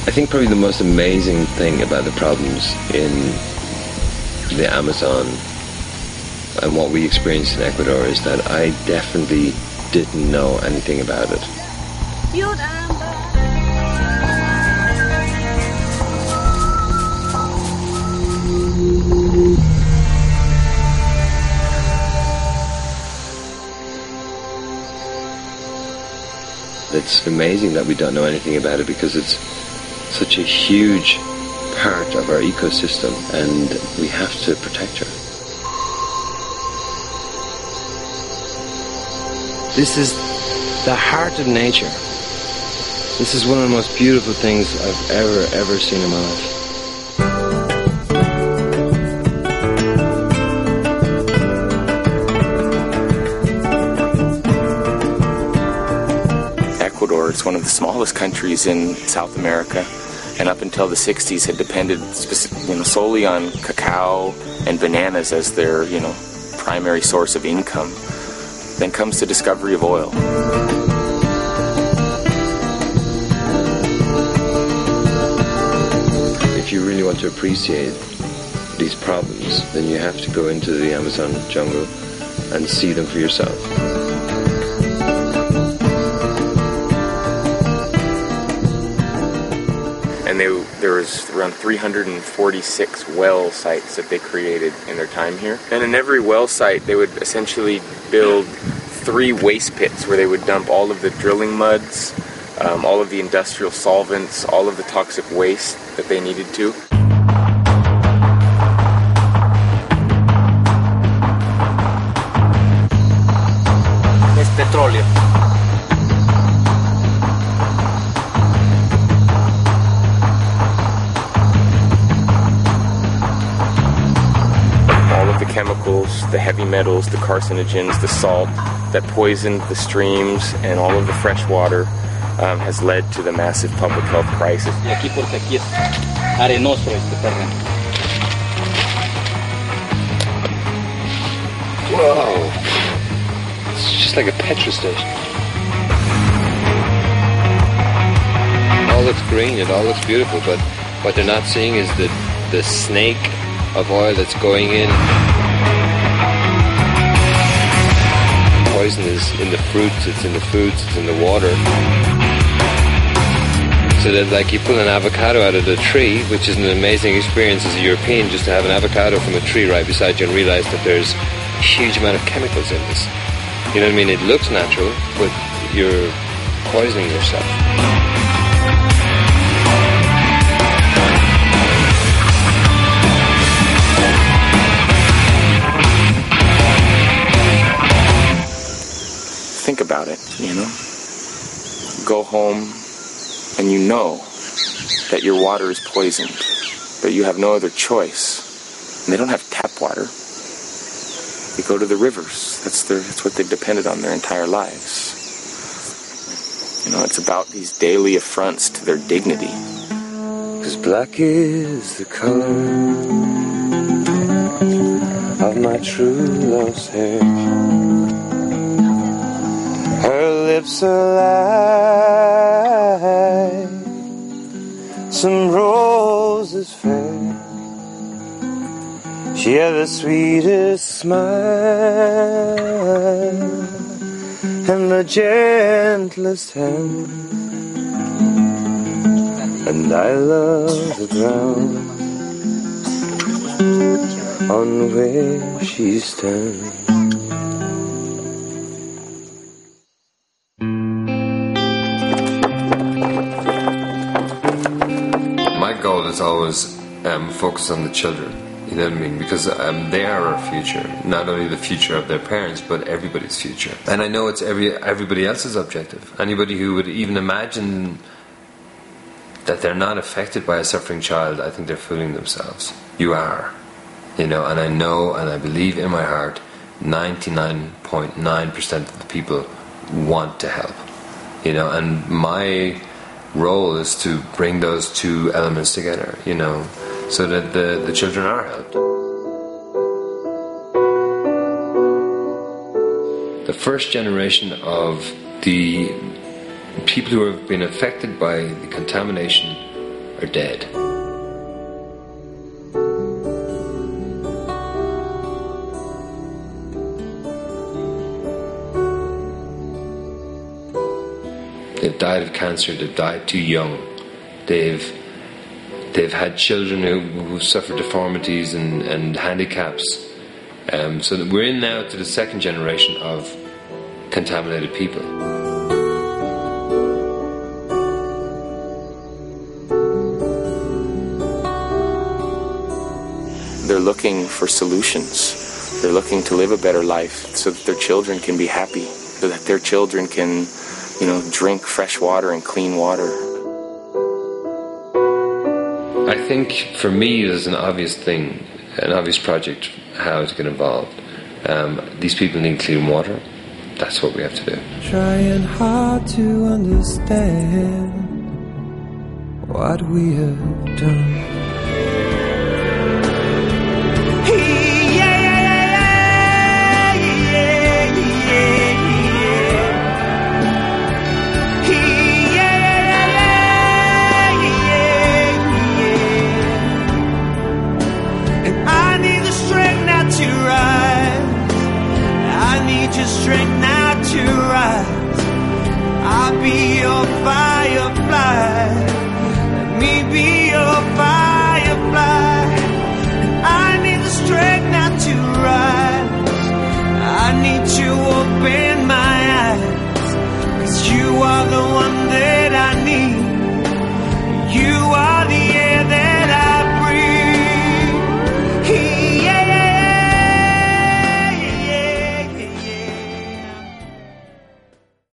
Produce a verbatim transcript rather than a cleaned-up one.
I think probably the most amazing thing about the problems in the Amazon and what we experienced in Ecuador is that I definitely didn't know anything about it. It's amazing that we don't know anything about it because it's such a huge part of our ecosystem and we have to protect her. This is the heart of nature. This is one of the most beautiful things I've ever, ever seen in my life. Ecuador is one of the smallest countries in South America, and up until the sixties had depended you know, solely on cacao and bananas as their you know, primary source of income. Then comes the discovery of oil. If you really want to appreciate these problems, then you have to go into the Amazon jungle and see them for yourself. And they, there was around three hundred forty-six well sites that they created in their time here. And in every well site, they would essentially build three waste pits where they would dump all of the drilling muds, um, all of the industrial solvents, all of the toxic waste that they needed to. Es petróleo. Chemicals, the heavy metals, the carcinogens, the salt that poisoned the streams and all of the fresh water um, has led to the massive public health crisis. Y aquí porque aquí es arenoso este terreno. Whoa! It's just like a petrol station. It all looks green, it all looks beautiful, but what they're not seeing is the, the snake of oil that's going in. Poison is in the fruits, it's in the foods, it's in the water. So that like you pull an avocado out of the tree, which is an amazing experience as a European, just to have an avocado from a tree right beside you and realize that there's a huge amount of chemicals in this. You know what I mean? It looks natural, but you're poisoning yourself. Think about it, you know? Go home and you know that your water is poisoned, but you have no other choice. And they don't have tap water. They go to the rivers. That's their, that's what they've depended on their entire lives. You know, it's about these daily affronts to their dignity. 'Cause black is the color of my true love's hair. Her lips are like some roses fair. She had the sweetest smile and the gentlest hand. And I love the ground on where she stands. Is always um, focused on the children, you know what I mean? Because um, they are our future, not only the future of their parents, but everybody's future. And I know it's every everybody else's objective. Anybody who would even imagine that they're not affected by a suffering child, I think they're fooling themselves. You are, you know, and I know and I believe in my heart, ninety-nine point nine percent of the people want to help, you know, and my role is to bring those two elements together, you know, so that the, the children are helped. The first generation of the people who have been affected by the contamination are dead. They've died of cancer, they've died too young, they've they've had children who, who suffer deformities and, and handicaps. Um, so that we're in now to the second generation of contaminated people. They're looking for solutions. They're looking to live a better life so that their children can be happy, so that their children can, you know, drink fresh water and clean water. I think for me there's an obvious thing, an obvious project how to get involved. Um, these people need clean water. That's what we have to do. Trying hard to understand what we have done. Strength now to rise. I'll be your fire.